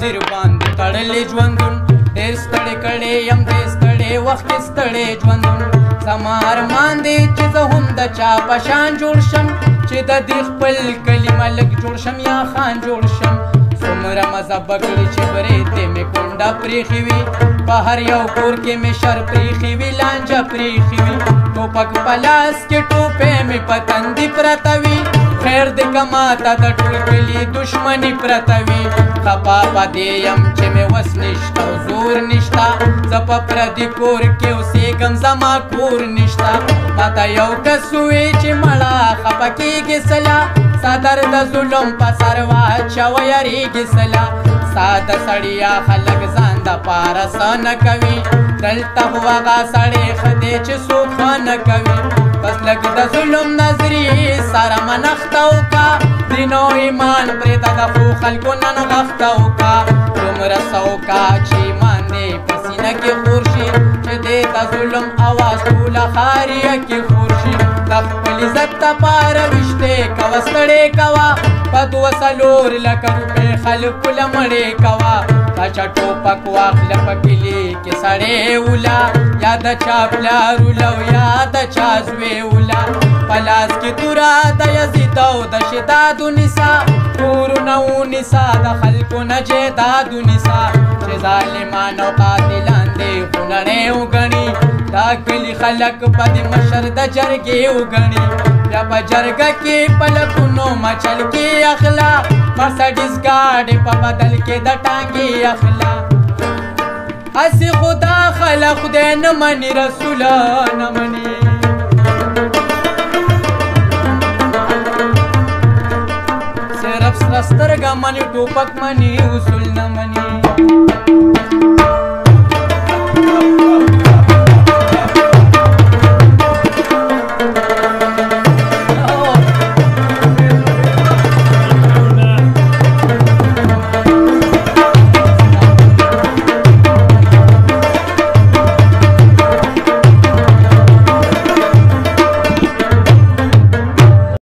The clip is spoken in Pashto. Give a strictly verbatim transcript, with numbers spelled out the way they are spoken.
زنځیر باندې تړلې ژوندون ډېر ستړی کړی یم دې ستړی وخت کې ستړی ژوندون زما ارمان دی چې زه هم د چا په شان جوړ شم چې د دې خپل کلي ملک جوړ شم یا خان جوړ شم څومره مزه به کړي چې برېتې مې کونډه پرېښې وي په هر یو کور کې مې شر پرېښې وي لانجه پرېښې وي ټوپک په لاس کې ټوپې مې په تندي پرته وي خیر دې که ماته د ټول کلي دشمني پرته وي خفا په دې یم چې مې وس نشته او زور نشته زه په پردي کور کې اوسېږم زما کور نشته ماته یو کس ووایي چې مړه خفه کېږې سله ستا در د ظلم په سر واچوه یارېږې سله ستا د سړیا خلک ځان دپاره څه نه کوي دلته خو هغه سړی ښه دی چې څوک ښه نه کوي بس لږ د ظلم نظرې سره منښته وکړه دین او ایمان پرېږده د ښو خلکو نن غښته وکړه دومره څه وکړه چې ایمان دې په سینه کې خور شي چې دې د ظلم اواز ټوله ښاریه کې خور شي د خپل عزت دپاره ویشتې کوه ستړې کوه په دوه څلور لکه روپۍ خلکو له مړې کوه چا ټوپک واخله په کلي کې سړی وله یا د چا پلار وله او یا د چا زوی وله په لاس کې توره د یزید او د شداد ونیسه کورونه ونیسه د خلکو نه جیداد ونیسه چې ظالمان او قاتلان دې خونړۍ وګڼي دا کلي خلک به د مشر د جرګې وګڼي بیا په جرګه کې په لکونو مچل کې اخله مرسډیز ګاډي په بدل کې د ټانګې اخله هسې خدا خلق خدای نه مني رسوله نه مني صرف سره سترګه مني ټوپک مني اصول نه مني